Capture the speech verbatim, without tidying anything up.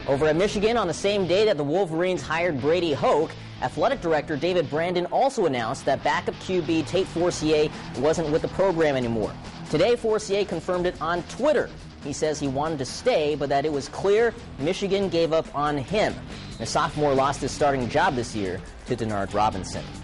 Over at Michigan, on the same day that the Wolverines hired Brady Hoke, athletic director David Brandon also announced that backup Q B Tate Forcier wasn't with the program anymore. Today, Forcier confirmed it on Twitter. He says he wanted to stay, but that it was clear Michigan gave up on him. The sophomore lost his starting job this year to Denard Robinson.